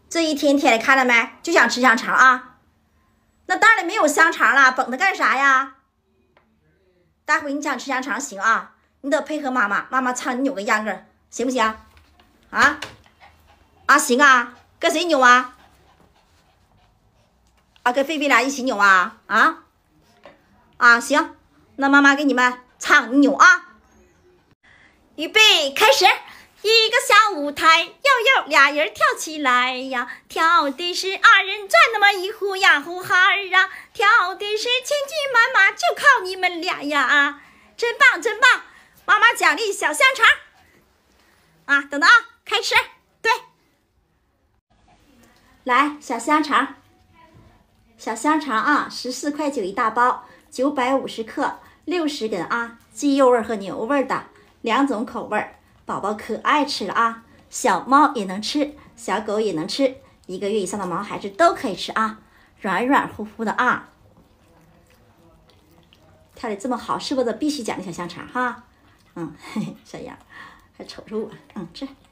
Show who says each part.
Speaker 1: 这一天天的看了没，就想吃香肠啊。那袋里没有香肠了，绷它干啥呀？待会你想吃香肠行啊，你得配合妈妈，妈妈唱你扭个秧歌，行不行？啊？行啊，跟谁扭啊？跟菲菲俩一起扭啊？行，那妈妈给你们唱，你扭啊。预备，开始。一个小舞台，哟俩人跳起来呀，跳的是二人转，那么一呼呀呼哈儿啊，跳的是千军万马，就靠你们俩呀，真棒真棒！妈妈奖励小香肠等等开吃。对，来小香肠14.9块一大包，950克，60根鸡肉味和牛味的2种口味，宝宝可爱吃了小猫也能吃，小狗也能吃，1个月以上的毛孩子都可以吃软软乎乎的跳得这么好，是不是必须奖励小香肠哈？嘿嘿，小样还瞅着我，吃。